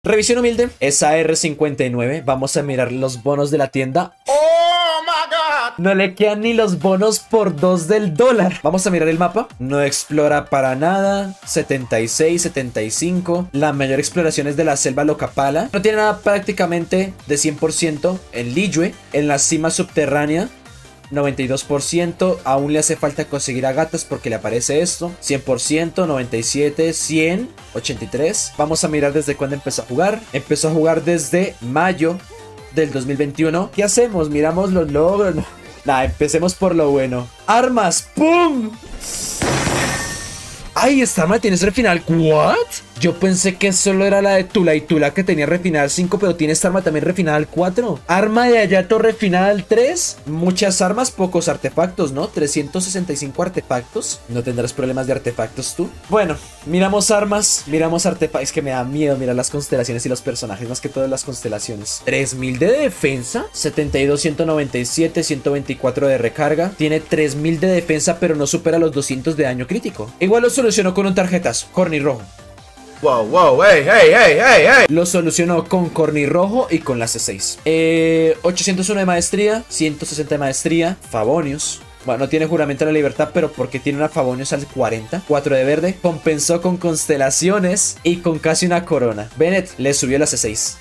Revisión humilde, esa R59. Vamos a mirar los bonos de la tienda. ¡Oh, my God! No le quedan ni los bonos por 2 del dólar. Vamos a mirar el mapa. No explora para nada. 76, 75. La mayor exploración es de la selva Locapala. No tiene nada prácticamente de 100% en Liyue. En la cima subterránea 92%, aún le hace falta conseguir a gatas porque le aparece esto. 100%, 97, 100, 83. Vamos a mirar desde cuándo empezó a jugar. Empezó a jugar desde mayo del 2021. ¿Qué hacemos? Miramos los logros. Nah, empecemos por lo bueno. Armas, ¡pum! Ay, esta arma tiene refinal. ¿What? Yo pensé que solo era la de Tula y Tula que tenía refinal 5, pero tiene esta arma también refinal 4. Arma de Hayato refinal 3. Muchas armas, pocos artefactos, ¿no? 365 artefactos. ¿No tendrás problemas de artefactos tú? Bueno, miramos armas, miramos artefactos. Es que me da miedo mirar las constelaciones y los personajes, más que todo las constelaciones. 3000 de defensa, 72, 197, 124 de recarga. Tiene 3000 de defensa, pero no supera los 200 de daño crítico. Igual lo solucionó con un tarjetazo, corny rojo. Wow, wow, hey. Lo solucionó con corny rojo y con la C6. 801 de maestría, 160 de maestría, Favonius. Bueno, no tiene juramento de la libertad, pero porque tiene una Favonius al 40. 4 de verde. Compensó con constelaciones y con casi una corona. Bennett le subió la C6.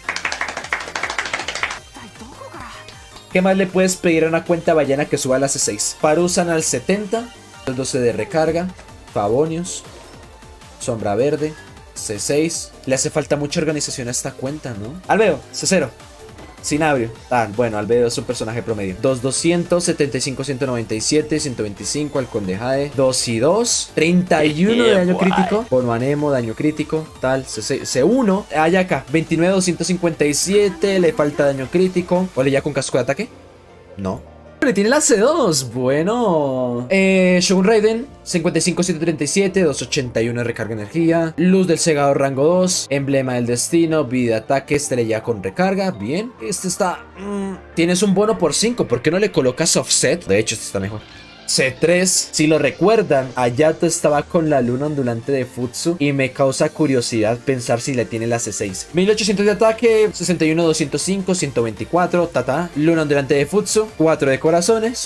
¿Qué más le puedes pedir a una cuenta ballena que suba la C6? Parusan al 70. 12 de recarga. Favonius. Sombra verde. C6. Le hace falta mucha organización a esta cuenta, ¿no? Albedo, C0. Cinabrio. Ah, bueno, Albedo es un personaje promedio. 200, 75, 197, 125, Halcón de Jade. 2 y 2. 31 de daño crítico. Bono Anemo, daño crítico. Tal, C6, C1. Ayaka, 29, 257. Le falta daño crítico. ¿Ole ya con casco de ataque? No. Le tiene la C2, bueno. Shogun Raiden, 55, 137, 281 de recarga energía. Luz del Segador rango 2. Emblema del destino, vida, ataque, estrella con recarga. Bien, este está... Tienes un bono por 5, ¿por qué no le colocas offset? De hecho, este está mejor. C3, si lo recuerdan, Hayato estaba con la luna ondulante de Futsu y me causa curiosidad pensar si le tiene la C6. 1800 de ataque, 61, 205, 124, tata. Luna ondulante de Futsu, 4 de corazones.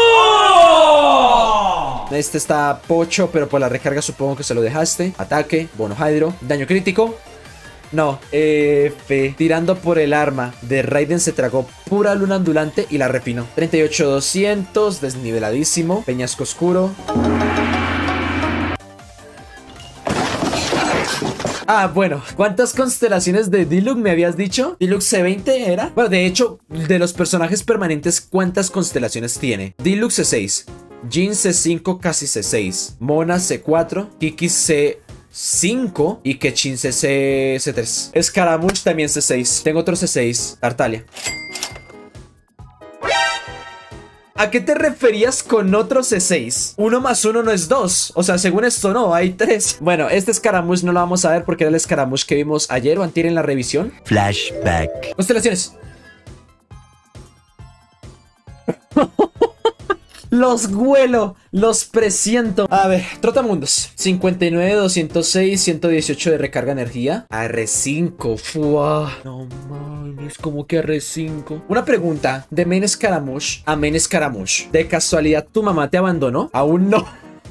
¡Oh! Este está pocho, pero por la recarga supongo que se lo dejaste. Ataque, bono hydro, daño crítico. No, tirando por el arma de Raiden se tragó pura luna ondulante y la refinó. 38-200, desniveladísimo. Peñasco oscuro. Ah, bueno, ¿cuántas constelaciones de Diluc me habías dicho? ¿Diluc C20 era? Bueno, de hecho, de los personajes permanentes, ¿cuántas constelaciones tiene? Diluc C6, Jin C5 casi C6, Mona C4, Kiki C5 y Kechin C3. Scaramouche también C6. Tengo otro C6. Tartaglia. ¿A qué te referías con otro C6? 1 más 1 no es 2. O sea, según esto no, hay 3. Bueno, este Scaramouche no lo vamos a ver porque era el Scaramouche que vimos ayer o antier en la revisión. Flashback. Constelaciones. Los huelo, los presiento. A ver, Trotamundos. 59, 206, 118 de recarga energía. R5. Fua. No mames, como que R5. Una pregunta. De Main Scaramouche a Main Scaramouche. ¿De casualidad tu mamá te abandonó? Aún no.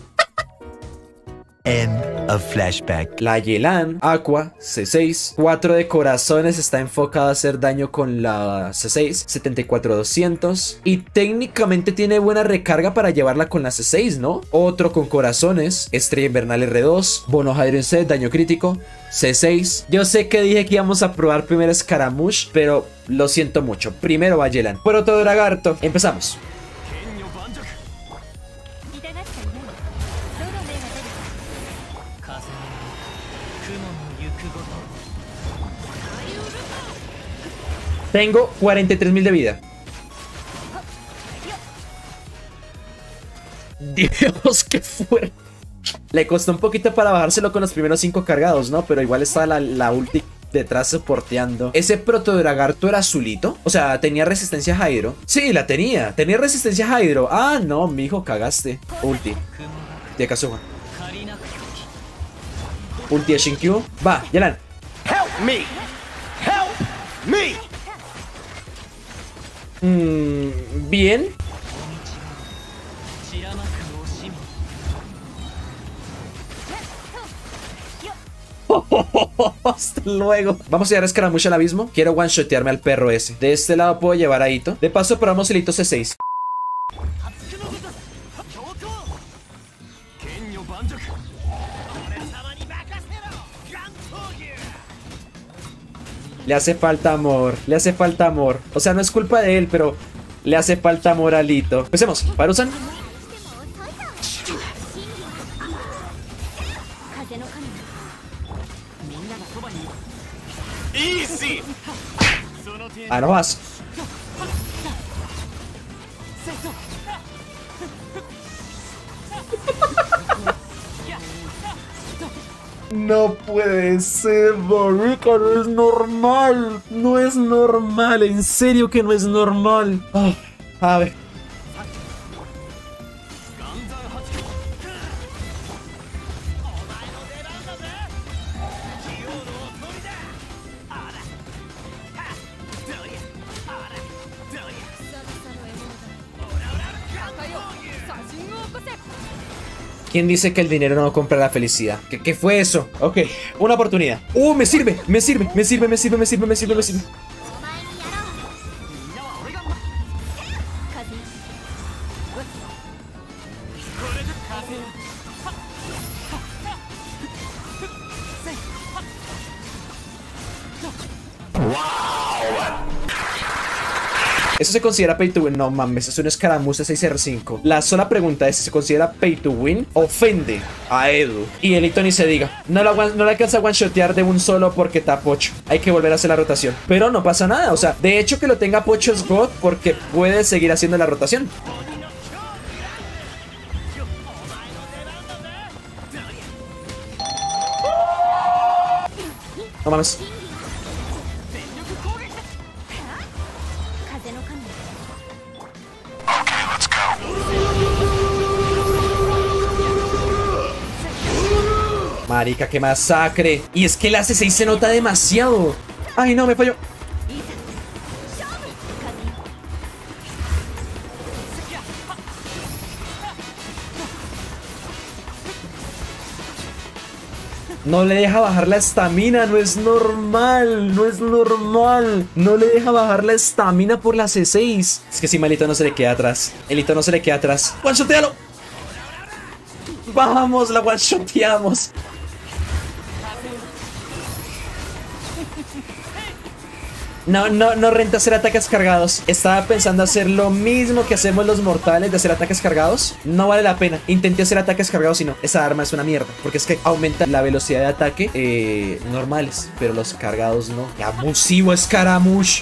End of flashback. La Yelan, Aqua, C6. 4 de corazones, está enfocado a hacer daño con la C6. 74-200. Y técnicamente tiene buena recarga para llevarla con la C6, ¿no? Otro con corazones. Estrella Invernal R2. Bono Hydro Set, daño crítico. C6. Yo sé que dije que íbamos a probar primero Scaramouche, pero lo siento mucho. Primero va Yelan. Protodragarto. Empezamos. Tengo 43.000 de vida. Dios, qué fuerte. Le costó un poquito para bajárselo con los primeros 5 cargados, ¿no? Pero igual estaba la ulti detrás soporteando. ¿Ese protodragarto era azulito? O sea, ¿tenía resistencia a Hydro? Sí, la tenía. Tenía resistencia a Hydro. Ah, no, mijo, cagaste. Ulti de Kazuha. Ulti de Shinkyu. Va, Yelan. Help me. Bien. Hasta luego. Vamos a llevar a escaramucha al abismo. Quiero one-shotearme al perro ese. De este lado puedo llevar a Ito. De paso probamos el Ito C6. Le hace falta amor. Le hace falta amor. O sea, no es culpa de él, pero le hace falta amor a Lito. Empecemos. Parusan. Ah, no vas. No puede ser, marica, no es normal. No es normal, en serio que no es normal. A ver. ¿Quién dice que el dinero no compra la felicidad? ¿Qué fue eso? Ok, una oportunidad. Me sirve, me sirve, me sirve, me sirve, me sirve, me sirve, me sirve. ¿Eso se considera pay to win? No mames, es una escaramuza 6R5. La sola pregunta es si se considera pay to win. Ofende a Edu. Y el Ito ni se diga. No le alcanza a one-shotear de un solo porque está Pocho. Hay que volver a hacer la rotación. Pero no pasa nada, o sea, de hecho que lo tenga Pocho es God porque puede seguir haciendo la rotación. No mames. Marica, qué masacre. Y es que el AC6 se nota demasiado. Ay, no, me falló. No le deja bajar la estamina, no es normal, no es normal. No le deja bajar la estamina por la C6. Es que si Malito no se le queda atrás. El Ito no se le queda atrás. ¡One-shotealo! Vamos, la one-shoteamos. No renta hacer ataques cargados. Estaba pensando hacer lo mismo que hacemos los mortales de hacer ataques cargados. No vale la pena. Intenté hacer ataques cargados y no. Esa arma es una mierda. Porque es que aumenta la velocidad de ataque normales. Pero los cargados no. ¡Qué abusivo Scaramouche!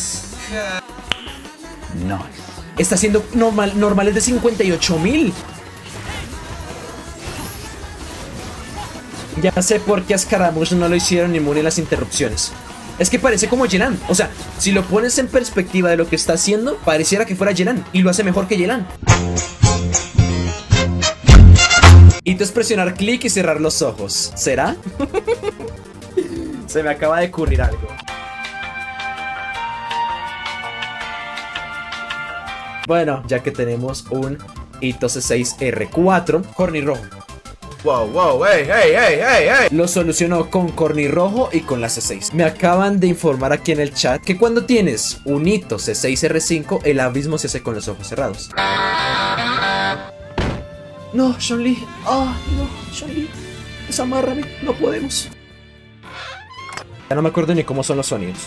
No. Está haciendo normales de 58.000. Ya sé por qué a Scaramouche no lo hicieron inmune a las interrupciones. Es que parece como Yelan. O sea, si lo pones en perspectiva de lo que está haciendo, pareciera que fuera Yelan. Y lo hace mejor que Yelan. Y tú es presionar clic y cerrar los ojos. ¿Será? Se me acaba de ocurrir algo. Bueno, ya que tenemos un Ito C6R4, Corny rojo. Wow, wow, hey, hey, hey, hey, hey. Lo solucionó con Corny rojo y con la C6. Me acaban de informar aquí en el chat que cuando tienes un Ito C6R5, el abismo se hace con los ojos cerrados. No, Chun-Li. No, Chun-Li. Desamárrame. No podemos. Ya no me acuerdo ni cómo son los sonidos.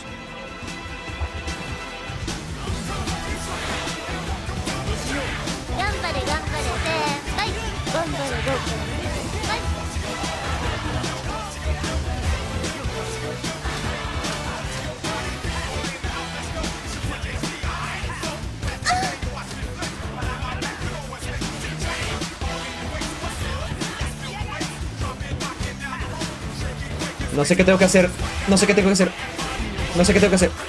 No sé qué tengo que hacer. No sé qué tengo que hacer. No sé qué tengo que hacer.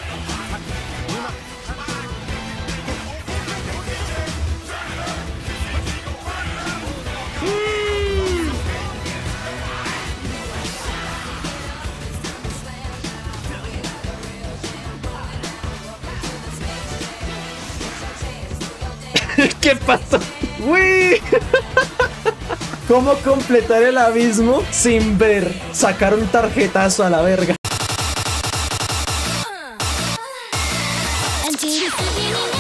¿Qué pasó? ¡Uy! ¿Cómo completar el abismo sin ver? Sacar un tarjetazo a la verga. Until